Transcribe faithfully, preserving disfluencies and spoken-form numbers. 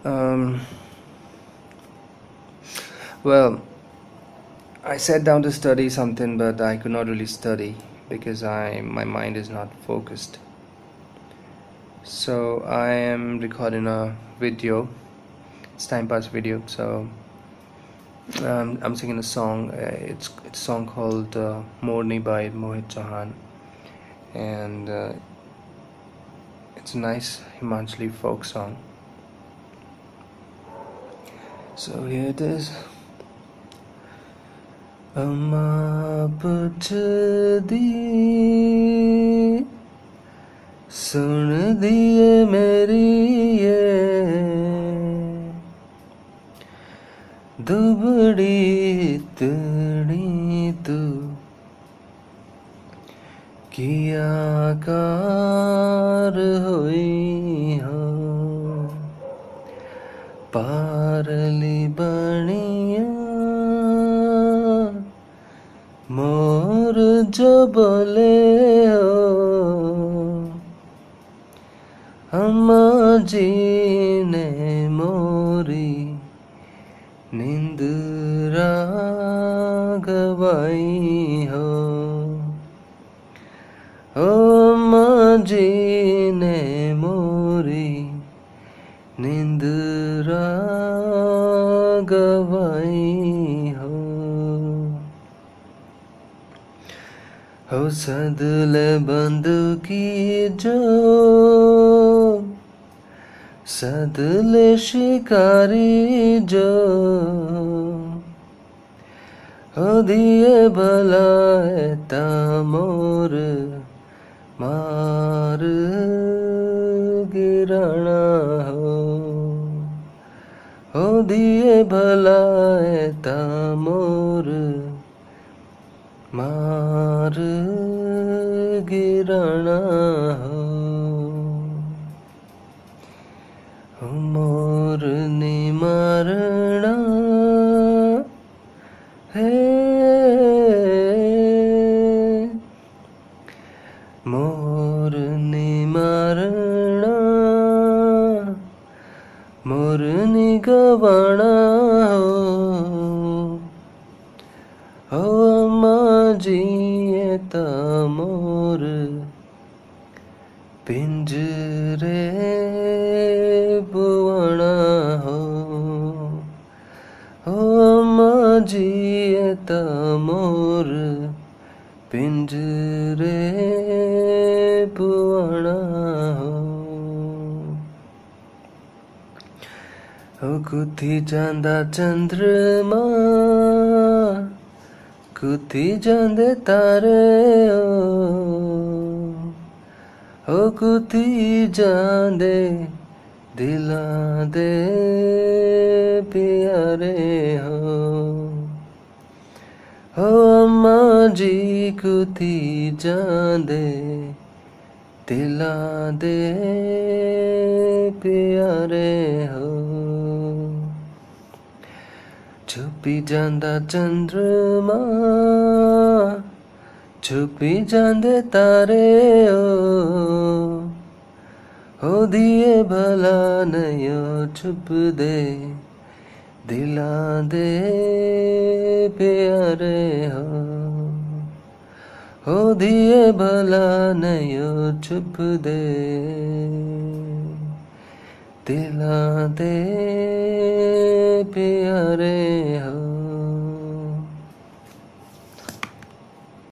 Um, well, I sat down to study something, but I could not really study because I my mind is not focused. So I am recording a video. It's time pass video. So um, I'm singing a song. Uh, it's it's a song called uh, Morni by Mohit Chauhan, and uh, it's a nice Himachali folk song. So here it is. अम्मा पुछदी सुन दिए मेरी ये दुबड़ी इतनी तू किया car होई हो पारली बनिया मोर जो बोले हो अम्मा जी ने मोरी निंदरा गवाई हो ओ अम्मा जी ने मोरी निंदरा गवाई हो हो सदले बंदूकी जो सदले शिकारी जो हो दिए भलाए तामोर मार गिराना हो हो दिए भलाए तामोर मार गिराना हो मोर ने मारना है मोर ने मारना मोर ने गवाना हो अम्मा जी ता मोर पिंजरे बुआना हो अम्मा जी ता मोर पिंजरे बुआना हो हो कुथी जांदा चंद्रमा कुथी जांदे तारे हो कुथी जांदे दिलां दे प्यारे हो हो अम्मा जी कुथी जांदे दिलां दे प्यारे हो छुपी जांदा चंद्रमा छुपी जांदे तारे हो दिए भला नयो छुप दे दिलां दे प्यारे हो हो दिए भला नयो छुप दे दिलां दे प्यारे हो।